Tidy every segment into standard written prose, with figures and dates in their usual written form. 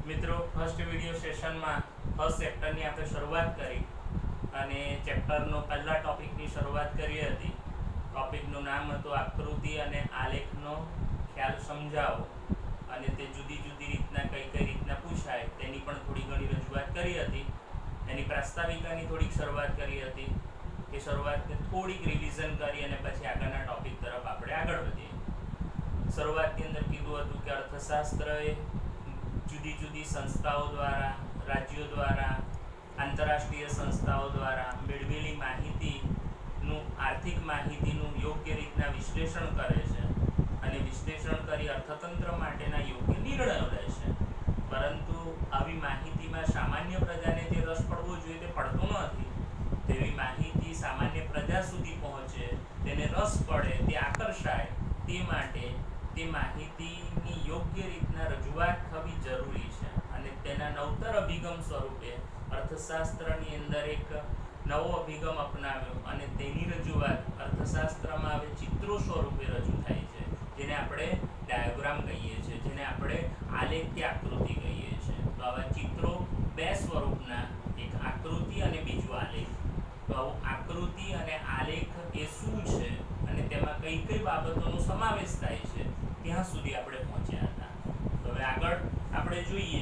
મિત્રો first video સેશનમાં first ચેપ્ટરની આપણે શરૂઆત કરી અને ચેપ્ટરનો પહેલા ટોપિકની શરૂઆત કરી હતી. ટોપિકનું નામ હતું આકૃતિ અને આલેખનો ખ્યાલ સમજાવો અને તે જુદી જુદી રીતના કઈ રીતના પૂછાય તેની પણ થોડી ઘણી રજૂઆત કરી હતી. એની પ્રાસ્તાવિકાની થોડીક શરૂઆત કરી હતી. એ શરૂઆતને થોડીક રિવિઝન કરી અને પછી આગળના ટોપિક તરફ આપણે આગળ વધીએ. શરૂઆતની અંદર કીધું હતું કે અર્થશાસ્ત્ર એ જુદી જુદી સંસ્થાઓ દ્વારા, રાજ્યો દ્વારા, આંતરરાષ્ટ્રીય સંસ્થાઓ દ્વારા મેળવેલી માહિતીનું, આર્થિક માહિતીનું યોગ્ય રીતના વિશ્લેષણ કરે છે અને વિશ્લેષણ કરી અર્થતંત્ર માટેના યોગ્ય નિર્ણયો લે છે. પરંતુ આવી માહિતીમાં સામાન્ય પ્રજાને જે રસ પડવો જોઈએ તે પડતો નથી. તેવી માહિતી સામાન્ય પ્રજા સુધી પહોંચે, તેને રસ પડે, તે આકર્ષાય, તે માટે તે માહિતીની યોગ્ય રીતના રજૂઆત થવી જરૂરી છે. અને તેના નવતર અભિગમ સ્વરૂપે અર્થશાસ્ત્રની અંદર એક નવો અભિગમ અપનાવ્યો અને તેની રજૂઆત અર્થશાસ્ત્રમાં હવે ચિત્રો સ્વરૂપે રજૂ થાય છે, જેને આપણે ડાયાગ્રામ કહીએ છીએ, જેને આપણે આલેખ કે આકૃતિ કહીએ છીએ. તો આવા ચિત્રો બે સ્વરૂપના, એક આકૃતિ અને બીજું આલેખ. તો આવું આકૃતિ અને આલેખ એ શું છે અને તેમાં કઈ કઈ બાબતોનો સમાવેશ થાય છે ત્યાં સુધી આપણે પહોંચ્યા હતા. તો હવે આગળ આપણે જોઈએ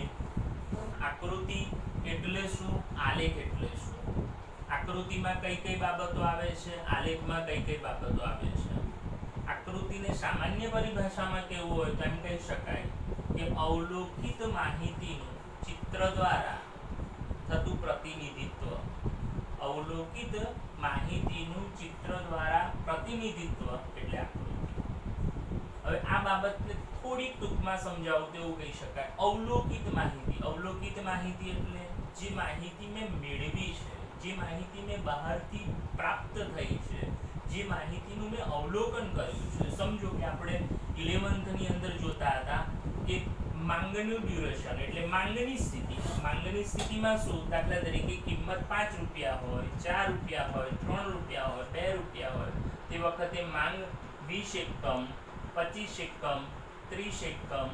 આકૃતિ એટલે શું, આલેખ એટલે શું. આકૃતિમાં કઈ કઈ બાબતો આવે છે, આલેખમાં કઈ કઈ બાબતો આવે છે. આકૃતિને સામાન્ય પરિભાષામાં કેવું હોય તો એમ કહી શકાય કે અવલોકિત માહિતીનું ચિત્ર દ્વારા થતું પ્રતિનિધિત્વ. અવલોકિત માહિતીનું ચિત્ર દ્વારા પ્રતિનિધિત્વ એટલે આકૃતિ. હવે આ બાબતને થોડીક ટૂંકમાં સમજાવું તો એવું કહી શકાય, અવલોકિત માહિતી. અવલોકિત માહિતી એટલે જે માહિતી મેં મેળવી છે, જે માહિતી મેં બહારથી પ્રાપ્ત થઈ છે, જે માહિતીનું મેં અવલોકન કર્યું છે. સમજો કે આપણે 11th ની અંદર જોતા હતા કે માંગનું ડ્યુરેશન એટલે માંગની સ્થિતિ. માંગની સ્થિતિમાં શું, દાખલા તરીકે કિંમત 5 રૂપિયા હોય, 4 રૂપિયા હોય, 3 રૂપિયા હોય, 2 રૂપિયા હોય, તે વખતે માંગ 20 એકમ, 25 એકમ, 30 એકમ,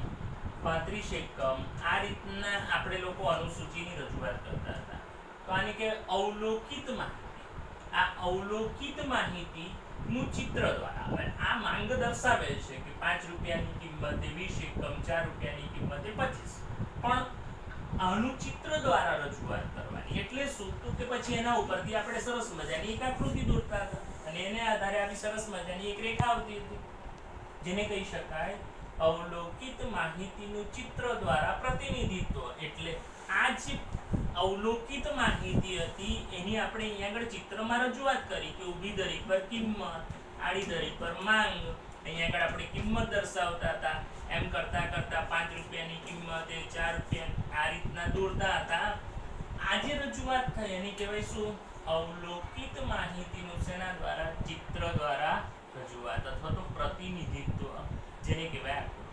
35 એકમ, આ રીતના આપણે લોકો અનુસૂચિની રજૂઆત કરતા હતા. તો આને કે અવલોકિત માહિતી. આ અવલોકિત માહિતીનું ચિત્ર દ્વારા, હવે આ માંગ દર્શાવે છે કે 5 રૂપિયાની કિંમતે 20 એકમ, 4 રૂપિયાની કિંમતે 25, પણ આનું ચિત્ર દ્વારા રજૂઆત કરવાની. એટલે શું, તો કે પછી એના ઉપરથી આપણે સરસ મજાની એક આકૃતિ દોરતા હતા અને એને આધારે આવી સરસ મજાની એક રેખા આવતી હતી, જેને કહી શકાય અવલોકિત માહિતીનું ચિત્ર દ્વારા પ્રતિનિધિત્વ. એટલે આ જે અવલોકિત માહિતી હતી એની આપણે અહીંયા આગળ ચિત્રમાં રજૂઆત કરી કે ઊભી ધરી પર કિંમત, આડી ધરી પર માંગ. અહીંયા આગળ આપણે કિંમત દર્શાવતા હતા, એમ કરતા કરતા 5 રૂપિયાની કિંમત, 4 રૂપિયા, આ રીતના દોરતા હતા. આ જે રજૂઆત થઈ એની કહેવાય શું, અવલોકિત માહિતીનું સેના દ્વારા, ચિત્ર દ્વારા રજૂઆત અથવા તો પ્રતિનિધિત્વ, જેને કહેવાય આકૃતિ.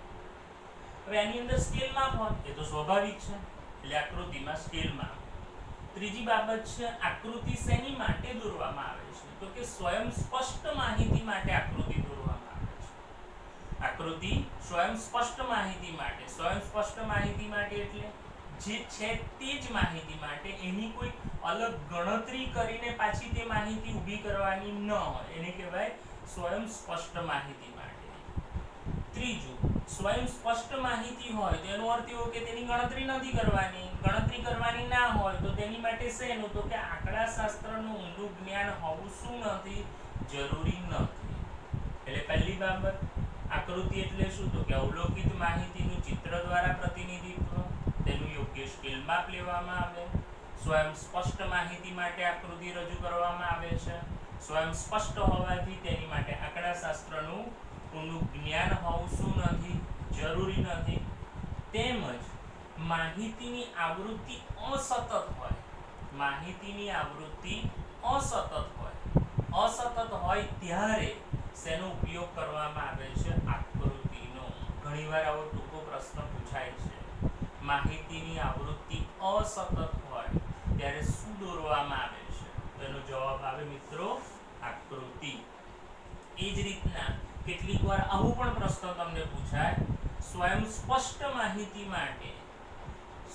હવે આની અંદર સ્કેલ માપ હોય એ તો સ્વાભાવિક છે, એટલે આકૃતિમાં સ્કેલ માપ. ત્રીજી બાબત છે આકૃતિ શેની માટે દોરવામાં આવે છે, તો કે સ્વયં સ્પષ્ટ માહિતી માટે આકૃતિ દોરવામાં આવે છે. આકૃતિ સ્વયં સ્પષ્ટ માહિતી માટે. સ્વયં સ્પષ્ટ માહિતી માટે એટલે જે છે તે જ માહિતી માટે, એની કોઈ અલગ ગણતરી કરીને પાછી તે માહિતી ઊભી કરવાની ન હોય, એને કહેવાય સ્વયં સ્પષ્ટ માહિતી માટે. ત્રીજું, સ્વયં સ્પષ્ટ માહિતી હોય તો એનો અર્થ એવો કે તેની ગણતરી નથી કરવાની. ગણતરી કરવાની ના હોય તો તેની માટે શેનું, તો કે આંકડા શાસ્ત્રનું ઊંડું જ્ઞાન હોવું શું નથી, જરૂરી નથી. એટલે પહેલી બાબત, આકૃતિ એટલે શું, તો કે અવલોકિત માહિતીનું ચિત્ર દ્વારા પ્રતિનિધિત્વ, તેનું યોગ્ય સ્કેલ માપ લેવામાં આવે. સ્વયં સ્પષ્ટ માહિતી માટે આકૃતિ રજૂ કરવામાં આવે છે. સ્વયં સ્પષ્ટ હોવાથી તેની માટે આંકડા શાસ્ત્રનું ઊંડું જ્ઞાન હોવું શું નથી, જરૂરી નથી. તેમજ માહિતીની આવૃત્તિ અસતત હોય. માહિતીની આવૃત્તિ અસતત હોય. અસતત હોય ત્યારે શેનો ઉપયોગ કરવામાં આવે છે, આકૃતિનો. ઘણીવાર આવો ટૂંકો પ્રશ્ન પૂછાય છે, માહિતીની આવૃત્તિ અસતત હોય ત્યારે શું દોરવામાં આવે છે, તેનો જવાબ આવે મિત્રો આકૃતિ. એ જ રીતના કેટલીક વાર આવો પણ પ્રશ્ન તમને પૂછાય, સ્વયં સ્પષ્ટ માહિતી માટે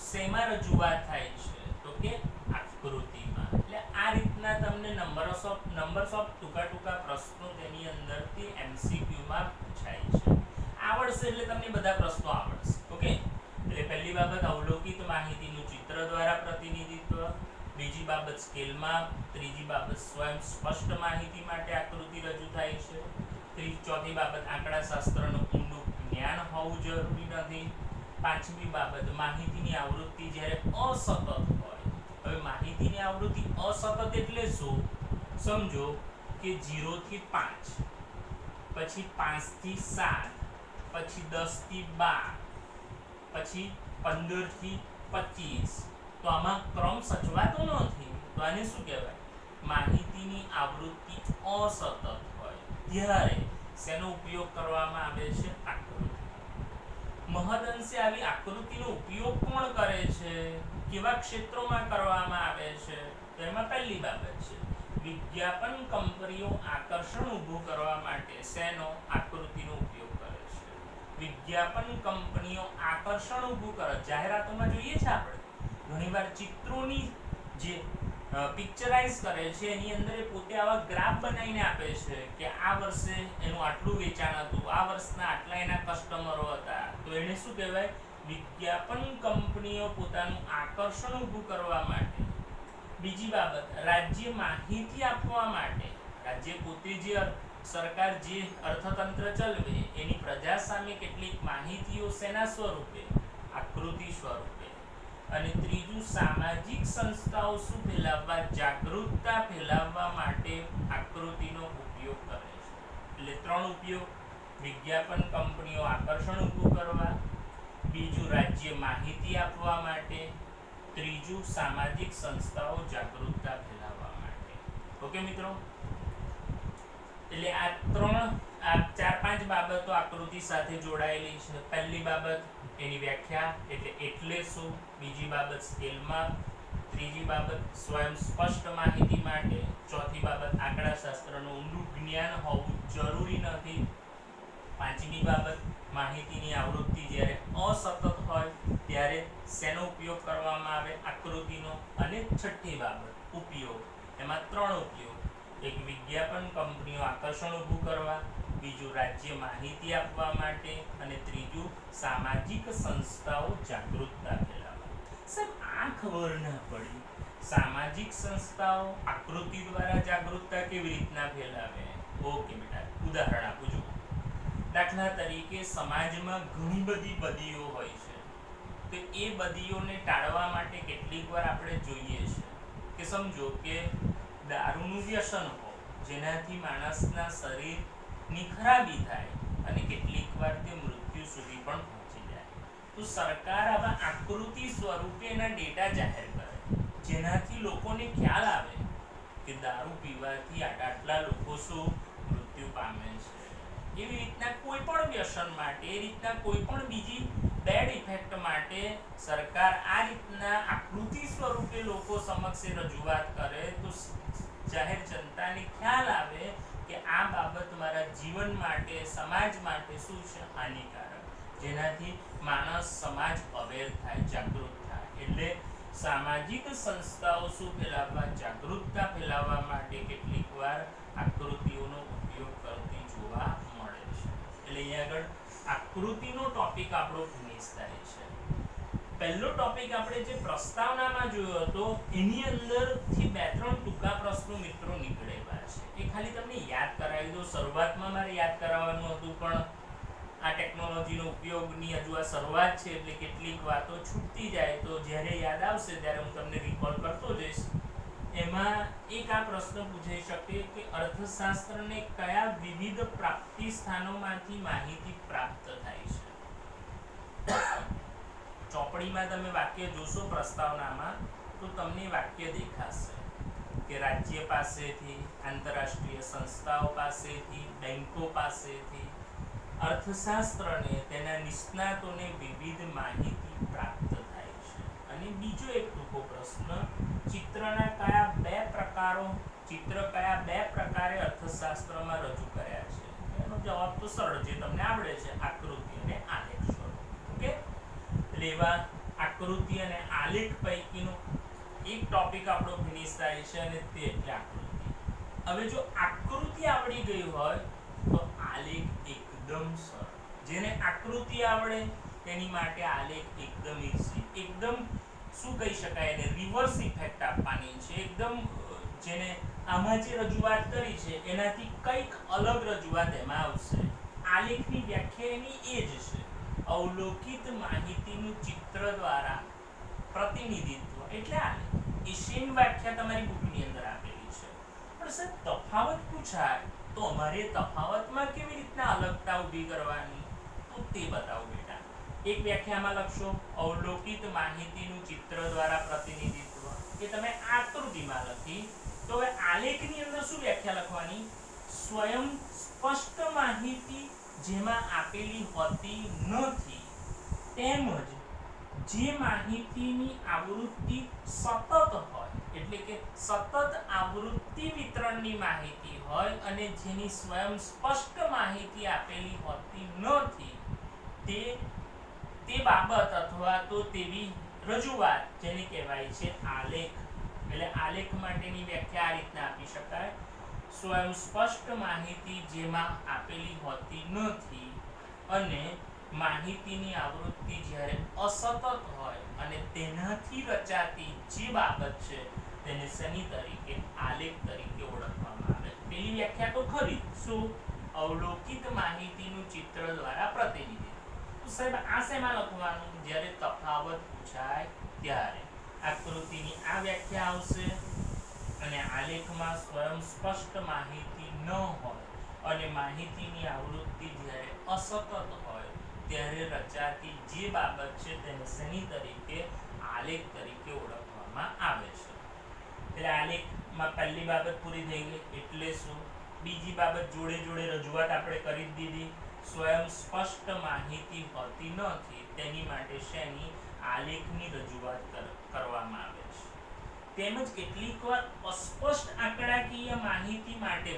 શેમાં રજૂઆત થાય છે? તો કે આકૃતિમાં. એટલે આ રીતના તમને નંબર્સ ઓફ ટૂંકા પ્રશ્નો તેની અંદરથી MCQ માં પૂછાય છે. આવડશે એટલે તમને બધા પ્રશ્નો આવડશે. ઓકે, એટલે પહેલી બાબત અવલોકિત માહિતીનું ચિત્ર દ્વારા પ્રતિનિધિત્વ, બીજી બાબત સ્કેલમાં, ત્રીજી બાબત સ્વયં સ્પષ્ટ માહિતી માટે આકૃતિ રજૂ થાય છે, ચોથી બાબત આંકડાશાસ્ત્રનું ઊંડું જ્ઞાન હોવું જરૂરી નથી, પાંચમી બાબત માહિતીની આવૃત્તિ જ્યારે અસતત હોય. હવે માહિતીની આવૃત્તિ અસતત એટલે શું? સમજો કે 0 થી 5, પછી 5 થી 7, પછી 10 થી 12, પછી 15 થી 25. તો આમાં ક્રમ સચવાતો નથી. તો આને શું કહેવાય? માહિતીની આવૃત્તિ અસતત હોય ત્યારે શેનો ઉપયોગ કરવામાં આવે છે? આકૃતિ. મહદઅંશે આવી આકૃતિનો ઉપયોગ કોણ કરે છે? કેવા ક્ષેત્રોમાં કરવામાં આવે છે? તો એમાં પહેલી બાબત છે વિજ્ઞાપન કંપનીઓ આકર્ષણ ઊભું કરવા માટે શેનો આકૃતિનો ઉપયોગ કરે છે? વિજ્ઞાપન કંપનીઓ આકર્ષણ ઊભું કરે. જાહેરાતોમાં જોઈએ છે આપણે ઘણીવાર ચિત્રોની જે પિક્ચરાઇઝ કરે છે એની અંદર એ પોતે આવા ગ્રાફ બનાવીને આપે છે કે આ વર્ષે એનું આટલું વેચાણ હતું, આ વર્ષના આટલા એના કસ્ટમરો હતા. તો એને શું કહેવાય? વિજ્ઞાપન કંપનીઓ પોતાનું આકર્ષણ ઊભું કરવા માટે. બીજી બાબત રાજ્ય માહિતી આપવા માટે. રાજ્ય પોતે જે સરકાર જે અર્થતંત્ર ચલાવે એની પ્રજા સામે કેટલીક માહિતીઓ શેના સ્વરૂપે? આકૃતિ સ્વરૂપે. અને ત્રીજું સામાજિક સંસ્થાઓ શું ફેલાવવા? જાગૃતતા ફેલાવવા માટે આકૃતિનો ઉપયોગ કરે છે. એટલે 3 ઉપયોગ: વિજ્ઞાપન કંપનીઓ આકર્ષણ ઊભું કરવા, બીજું રાજ્ય માહિતી આપવા માટે, ત્રીજું સામાજિક સંસ્થાઓ જાગૃતતા ફેલાવવા માટે. ઓકે મિત્રો, એટલે આ 4-5 બાબતો આકૃતિ સાથે જોડાયેલી છે. પહેલી બાબત એની વ્યાખ્યા એટલે શું, બીજી બાબત સ્કેલમાં, ત્રીજી બાબત સ્વયં સ્પષ્ટ માહિતી માટે, ચોથી બાબત આંકડાશાસ્ત્રનું ઊંડું જ્ઞાન હોવું જરૂરી નથી, પાંચમી બાબત માહિતીની આવૃત્તિ જ્યારે અસતત હોય ત્યારે શેનો ઉપયોગ કરવામાં આવે? આકૃતિનો. અને છઠ્ઠી બાબત ઉપયોગ. એમાં 3 ઉપયોગ: એક વિજ્ઞાપન કંપનીઓ આકર્ષણ ઊભું કરવા, બીજું રાજ્ય માહિતી આપવા માટે, અને ત્રીજું સામાજિક સંસ્થાઓ જાગૃતતા ફેલાવવા. સાહેબ આ ખબર ના પડી, સામાજિક સંસ્થાઓ આકૃતિ દ્વારા જાગૃતતા કેવી રીતના ફેલાવે? ઓકે બેટા, ઉદાહરણ આપું છું. દાખલા તરીકે સમાજમાં ઘણી બધી બદીઓ હોય છે. તો એ બદીઓને ટાળવા માટે કેટલીક વાર આપણે જોઈએ છે કે સમજો કે દારૂનું વ્યસન હોય જેનાથી માણસના શરીરની ખરાબી થાય અને કેટલીક વાર તે મૃત્યુ સુધી પણ પહોંચી જાય. તો સરકાર આવા આકૃતિ સ્વરૂપે એના ડેટા જાહેર કરે જેનાથી લોકોને ખ્યાલ આવે કે દારૂ પીવાથી આટલા લોકો શું મૃત્યુ પામે છે. એવી રીતના કોઈ પણ વ્યસન માટે, એ રીતના કોઈ પણ બીજી બેડ ઇફેક્ટ માટે સરકાર આ રીતના આકૃતિ સ્વરૂપે લોકો સમક્ષ રજૂઆત કરે તો જાહેર જનતાને ખ્યાલ આવે કે આ બાબત મારા જીવન માટે, સમાજ માટે શું છે? હાનિકારક. જેનાથી માણસ, સમાજ અવેર થાય, જાગૃત થાય. એટલે સામાજિક સંસ્થાઓ શું ફેલાવવા? જાગૃતતા ફેલાવવા માટે કેટલીક વાર આકૃતિઓનો ઉપયોગ કરતી જોવા મળે છે. એટલે અહીંયા આગળ આકૃતિનો ટોપિક આપણો ફિનિશ થાય છે. પહેલો ટોપિક આપણે જે પ્રસ્તાવનામાં જોયો હતો એની અંદરથી 2-3 ટૂંકા પ્રશ્નો મિત્રો નીકળેલા છે. એ ખાલી તમને યાદ કરાવી દો. શરૂઆતમાં મારે યાદ કરાવવાનું હતું પણ આ ટેકનોલોજીનો ઉપયોગની હજુ આ શરૂઆત છે એટલે કેટલીક વાતો છૂટતી જાય. તો જ્યારે યાદ આવશે ત્યારે હું તમને રિકોલ કરતો જઈશ. એમાં એક આ પ્રશ્ન પૂછાઈ શકે કે અર્થશાસ્ત્રને કયા વિવિધ પ્રાપ્તિ સ્થાનોમાંથી માહિતી પ્રાપ્ત થાય છે? ચોપડીમાં તમે વાક્ય જોશો પ્રસ્તાવનામાં તો તમને વાક્ય દેખાશે કે રાજ્ય પાસેથી, આંતરરાષ્ટ્રીય સંસ્થાઓ પાસેથી, બેંકો પાસેથી અર્થશાસ્ત્રને તેના નિષ્ણાતોને વિવિધ માહિતી પ્રાપ્ત થાય છે. અને બીજો એક ટૂંકો પ્રશ્ન, ચિત્ર કયા બે પ્રકારે અર્થશાસ્ત્રમાં રજૂ કર્યા છે? એનો જવાબ તો સરળ જે તમને આવડે છે, આકૃતિ અને આલેખ સ્વરૂપ. ઓકે, એટલે એવા આકૃતિ અને આલેખ પૈકીનો એક ટોપિક આપણો ફિનિશ થાય છે અને તે એટલે આકૃતિ. હવે જો આકૃતિ આવડી ગઈ હોય તો આલેખ એકદમ સરળ. જેને આકૃતિ આવડે તેની માટે આલેખ એકદમ ઈઝી, એકદમ શું કહી શકાય એને રિવર્સ ઇફેક્ટ આપવાની છે. એકદમ જેને આમાં જે રજૂઆત કરી છે એનાથી કંઈક અલગ રજૂઆત એમાં આવશે. આલેખની વ્યાખ્યા એની એ જ છે, અવલોકિત માહિતીનું ચિત્ર દ્વારા પ્રતિનિધિત્વ એટલે આલેખ. એ સેમ વ્યાખ્યા તમારી બુકની અંદર આપેલી છે. પણ સર તફાવત પૂછાય તો અમારે તફાવતમાં કેવી રીતના અલગતા ઊભી કરવાની, તો તે બતાવો બેટા. એક વ્યાખ્યામાં લખશો અવલોકિત માહિતીનું ચિત્ર દ્વારા પ્રતિનિધિત્વ, કે તમે આકૃતિમાં લખી. તો હવે આલેખની અંદર શું વ્યાખ્યા લખવાની? સ્વયં સ્પષ્ટ માહિતી જેમાં આપેલી હોતી નથી, તેમજ જે માહિતીની આવૃત્તિ સતત હોય, એટલે કે સતત આવૃત્તિ વિતરણની માહિતી હોય અને જેની સ્વયં સ્પષ્ટ માહિતી આપેલી હોતી નથી, તે બાબત અથવા તો તેવી રજૂઆત જેને કહેવાય છે આલેખ. એટલે આલેખ માટેની વ્યાખ્યા આ રીતના આપી શકાય: સ્વયં સ્પષ્ટ માહિતી જેમાં આપેલી હોતી નથી અને માહિતીની આવૃત્તિ જ્યારે અસતત હોય અને તેનાથી રચાતી જે બાબત છે તેને શેની તરીકે? આલેખ તરીકે ઓળખવામાં આવે. પેલી વ્યાખ્યા તો ખરી, શું? અવલોકિત માહિતીનું ચિત્ર દ્વારા પ્રતિનિધિત્વ. તો સાહેબ આ શેમાં લખવાનું? જ્યારે તફાવત પૂછાય ત્યારે. આકૃતિની આ વ્યાખ્યા આવશે અને આલેખમાં સ્વયં સ્પષ્ટ માહિતી ન હોય અને માહિતીની આવૃત્તિ જ્યારે અસતત હોય ત્યારે રચાતી જે બાબત છે તેને શેની તરીકે? આલેખ તરીકે ઓળખવામાં આવે છે. એટલે આલેખમાં પહેલી બાબત પૂરી થઈ ગઈ. એટલે શું? બીજી બાબત જોડે જોડે રજૂઆત આપણે કરી દીધી. સ્વયં સ્પષ્ટ માહિતી હોતી નથી તેની માટે શેની? આલેખની રજૂઆત કરવામાં આવે છે. તેમજ કેટલીકવાર અસ્પષ્ટ આંકડાકીય માહિતી માટે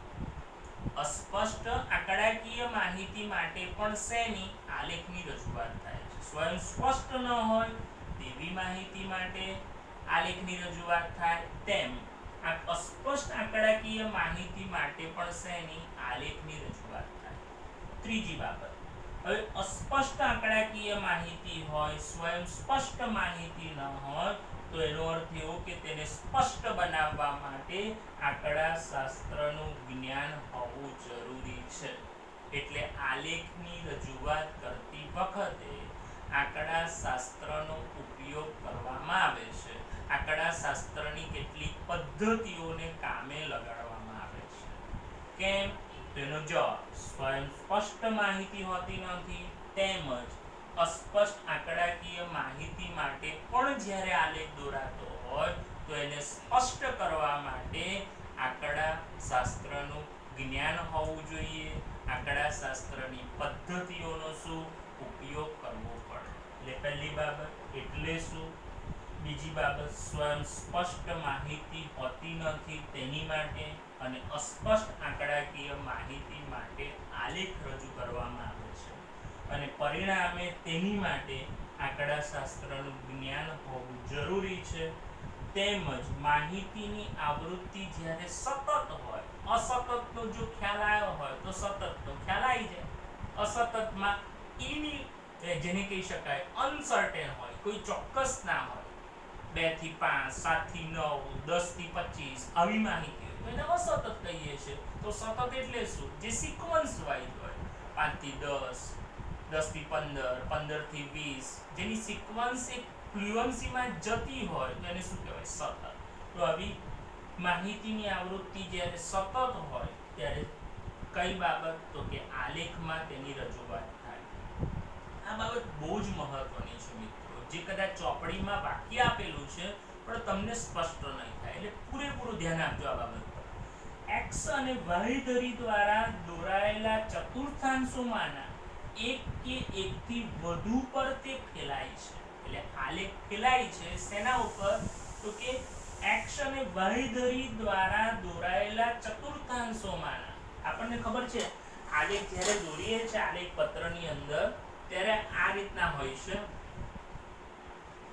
પણ શેની? આલેખની રજૂઆત થાય છે. સ્વયં સ્પષ્ટ ન હોય તેવી માહિતી માટે આલેખની રજૂઆત થાય, તેમ આ અસ્પષ્ટ આંકડાકીય માહિતી માટે પણ શેની? આલેખની રજૂઆત થાય. ત્રીજી બાબત, હવે અસ્પષ્ટ આંકડાકીય માહિતી હોય, સ્વયં સ્પષ્ટ માહિતી ન હોય, તો એનો અર્થ એવો કે તેને સ્પષ્ટ બનાવવા માટે આંકડા શાસ્ત્રનું જ્ઞાન હોવું જરૂરી છે. એટલે આલેખની રજૂઆત કરતી વખતે આંકડા શાસ્ત્રનો ઉપયોગ કરવામાં આવે છે. આંકડા શાસ્ત્રની કેટલીક પદ્ધતિઓને કામે લગાડવામાં આવે છે. કેમ? તેનો જવાબ: સ્વયં સ્પષ્ટ માહિતી હોતી નથી તેમજ અસ્પષ્ટ આંકડાકીય માહિતી માટે પણ જ્યારે આલેખ દોરાતો હોય તો એને સ્પષ્ટ કરવા માટે આંકડા શાસ્ત્રનું જ્ઞાન હોવું જોઈએ. આંકડા શાસ્ત્રની પદ્ધતિઓનો શું? ઉપયોગ કરવો પડે. એટલે પહેલી બાબત એટલે શું? બીજી બાબત સ્વયં સ્પષ્ટ માહિતી હોતી નથી તેની માટે અને અસ્પષ્ટ આંકડાકીય માહિતી માટે આલેખ રજૂ કરવામાં આવે છે અને પરિણામે તેની માટે આંકડા શાસ્ત્રનું જ્ઞાન હોવું જરૂરી છે. તેમજ માહિતીની આવૃત્તિ જ્યારે સતત હોય, અસતતનો જો ખ્યાલ આવ્યો હોય તો સતતનો ખ્યાલ આવી જાય. અસતતમાં જેને કહી શકાય અનસર્ટેન હોય, કોઈ ચોક્કસ ના હોય. 2 થી 5, 7 થી 9, 10 થી 25 આવી માહિતી હોય તો એને અસતત કહીએ છીએ. તો સતત એટલે શું? જે સિક્વન્સ વાઇઝ હોય, 5 થી 10, 10 થી 15, 15 થી 20, જેની સિક્વન્સ એક ફ્લુએન્સીમાં જતી હોય તો એને શું કહેવાય? સતત. તો આવી માહિતીની આવૃત્તિ જ્યારે સતત હોય ત્યારે કઈ બાબત? તો કે આલેખમાં તેની રજૂઆત થાય. આ બાબત બહુ જ મહત્વની છે મિત્રો. જે કદાચ ચોપડીમાં વાક્ય આપેલું છે પણ તમને સ્પષ્ટ નહીં થાય, એટલે પૂરેપૂરું ધ્યાન આપજો આ બાબત પર. એક્સ અને વાય ધરી દ્વારા દોરાયેલા ચતુર્થાંશોમાંના એક કે એકથી વધુ પર તે ફેલાય છે. એટલે આલેખ ફેલાય છે શેના ઉપર? તો કે એક્સ અને વાય ધરી દ્વારા દોરાયેલા ચતુર્થાંશોમાંના. આપણને ખબર છે આલેખ જ્યારે દોરીએ છે આલેખ પત્રની અંદર ત્યારે આ રીતના હોય છે.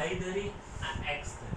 y ધરી, આ x ધરી,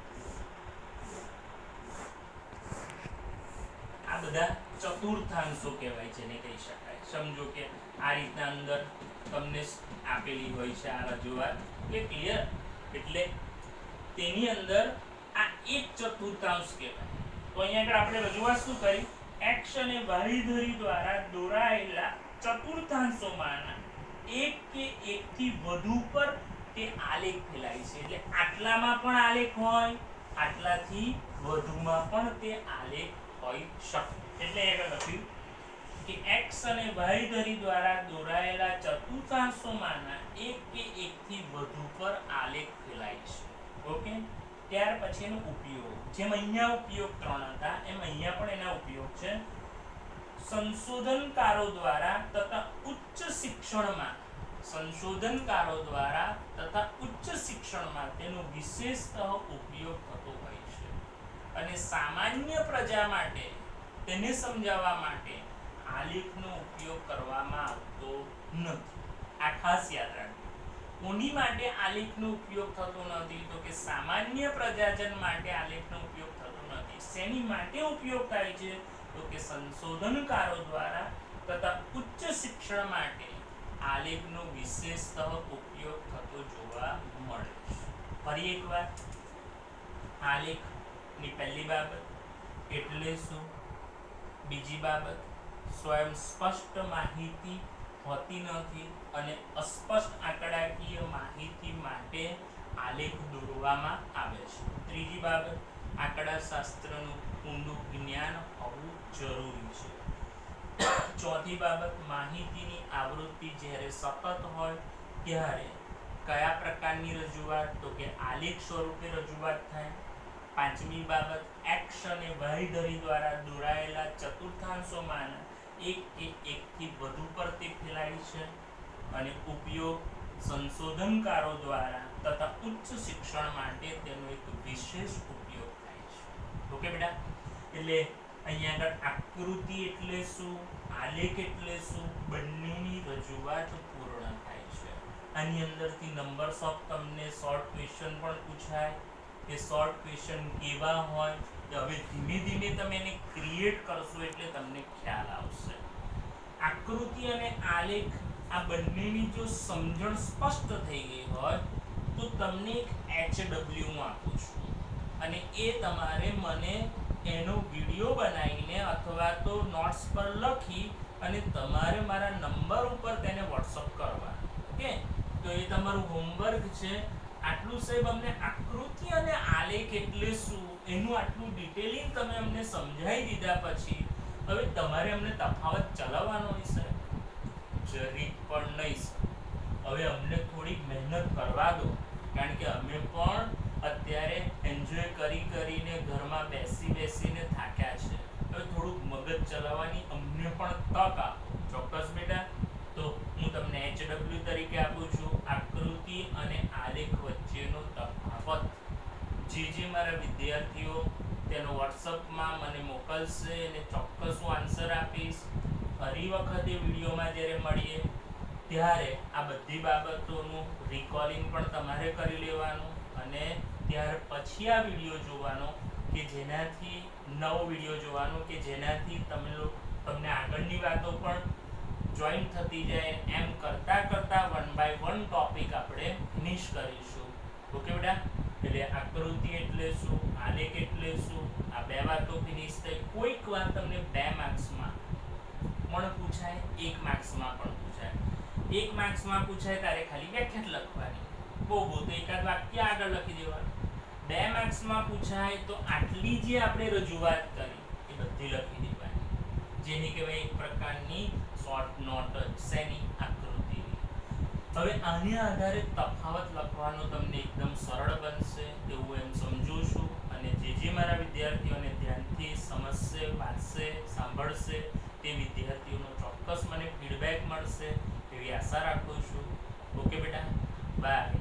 આ બધા ચતુર્થાંશો કહેવાય છે ને કહી શકાય. સમજો કે આ રીતના અંદર તમને આપેલી હોય છે આ રજૂઆત, કે ક્લિયર? એટલે તેની અંદર આ એક ચતુર્થાંશ કહેવાય. તો અહીંયા આગળ આપણે રજૂઆત શું કરી? x અને y ધરી દ્વારા દોરાયેલા ચતુર્થાંશોમાંના એક કે એકથી વધુ પર તે આલેખ ફેલાય છે. એટલે આટલામાં પણ આલેખ હોય, આટલાથી વધુમાં પણ તે આલેખ હોઈ શકે. એટલે આગળ લખ્યું કે x અને y ધરી દ્વારા દોરાયેલા ચતુર્થાંશોમાંના એક કે એકથી વધુ પર આલેખ ફેલાય છે. ઓકે, ત્યાર પછીનો ઉપયોગ, જેમ અહીંયા ઉપયોગ 3 હતા એમ અહીંયા પણ એના ઉપયોગ છે. સંશોધનકારો દ્વારા તથા ઉચ્ચ શિક્ષણમાં તેનો વિશેષતઃ ઉપયોગ થતો હોય છે અને સામાન્ય પ્રજા માટે તેને સમજાવવા માટે આલેખનો ઉપયોગ કરવામાં આવતો નથી. આ ખાસ યાદ રાખજો. કોની માટે આલેખનો ઉપયોગ થતો નથી? તો કે સામાન્ય પ્રજાજન માટે આલેખનો ઉપયોગ થતો નથી. શેની માટે ઉપયોગ થાય છે? તો કે સંશોધનકારો દ્વારા તથા ઉચ્ચ શિક્ષણ માટે આલેખનો વિશેષતઃ ઉપયોગ થતો જોવા મળે છે. ફરી એકવાર, આલેખની પહેલી બાબત એટલે શું? બીજી બાબત, સ્વયં સ્પષ્ટ માહિતી હોતી નથી અને અસ્પષ્ટ આંકડાકીય માહિતી માટે આલેખ દોરવામાં આવે છે. ત્રીજી બાબત, આંકડાશાસ્ત્રનું ઊંડું જ્ઞાન હોવું જરૂરી છે. ચોથી બાબત, માહિતીની આવૃત્તિ જ્યારે સતત હોય ત્યારે કયા પ્રકારની રજૂઆત? તો કે આલેખ સ્વરૂપે રજૂઆત થાય. પાંચમી બાબત, x અને y ધરી દ્વારા દોરાયેલા ચતુર્થાંશોમાંના એક કે એકથી વધુ પર તે ફેલાય છે અને ઉપયોગ સંશોધનકારો દ્વારા તથા ઉચ્ચ શિક્ષણ માટે તેનો એક વિશેષ ઉપયોગ થાય છે. ઓકે બેટા, એટલે અહીંયા આગળ આકૃતિ એટલે શું, આલેખ એટલે શું, બંનેની રજૂઆત પૂર્ણ થાય છે. આની અંદરથી નંબર્સ ઓફ તમને શોર્ટ ક્વેશ્ચન પણ પૂછાય. એ શોર્ટ ક્વેશ્ચન કેવા હોય કે હવે ધીમે ધીમે તમે એને ક્રિએટ કરશો એટલે તમને ખ્યાલ આવશે. આકૃતિ અને આલેખ આ બંનેની જો સમજણ સ્પષ્ટ થઈ ગઈ હોય તો તમને એક HW હું આપું છું અને એ તમારે મને એનો વિડીયો બનાવીને અથવા તો નોટ્સ પર લખી અને તમારે મારા નંબર ઉપર તેને વોટ્સઅપ કરવા. ઓકે, તો એ તમારું હોમવર્ક છે. આટલું સાહેબ અમને આકૃતિ અને આલેખ એટલે શું એનું આટલું ડિટેલિંગ તમે અમને સમજાવી દીધા પછી હવે તમારે અમને તફાવત ચલાવવાનો હોય સાહેબ? જરીક પણ નહીં. હવે અમને થોડીક મહેનત કરવા દો, કારણ કે અમે પણ અત્યારે એન્જોય કરીને ઘરમાં બેસીને થાક્યા છે. હવે થોડુંક મગજ ચલાવવાની અમને પણ તક આપો. ચોક્કસ બેટા. તો હું તમને HW તરીકે આપું છું આકૃતિ અને આલેખ વચ્ચેનો તફાવત. જે મારા વિદ્યાર્થીઓ તેનો વોટ્સઅપમાં મને મોકલશે અને ચોક્કસ હું આન્સર આપીશ. ફરી વખતે વિડીયોમાં જ્યારે મળીએ ત્યારે આ બધી બાબતોનું રિકોલિંગ પણ તમારે કરી લેવાનું અને ત્યાર પછી આ વિડીયો જોવાનો કે જેનાથી નવો વિડીયો જોવાનો કે જેનાથી તમને આગળની વાતો પણ જોઈન થતી જાય. એમ કરતા 1 by 1 ટોપિક આપણે ફિનિશ કરીશું. ઓકે બેટા, એટલે આકૃતિ એટલે શું, આલેખ એટલે શું, આ બે વાતો ફિનિશ થઈ. કોઈક વાત તમને 2 માર્ક્સમાં પણ પૂછાય, 1 માર્ક્સમાં પણ પૂછાય. 1 માર્ક્સમાં પૂછાય ત્યારે ખાલી વ્યાખ્યા લખવાની, બહુ તો એકાદ વાક્ય આગળ લખી દેવાનું. 2 માર્ક્સમાં પૂછાય તો આટલી જે આપણે રજૂઆત કરી એ બધી લખી દેવાની, જેની કહેવાય એક પ્રકારની શોર્ટ નોટ શેની? આકૃતિની. હવે આના આધારે તફાવત લખવાનો તમને એકદમ સરળ બનશે એવું એમ સમજુ છું. અને જે મારા વિદ્યાર્થીઓને ધ્યાનથી સમજશે, વાંચશે, સાંભળશે તે વિદ્યાર્થીઓનો ચોક્કસ મને ફીડબેક મળશે એવી આશા રાખું છું. ઓકે બેટા, બાય.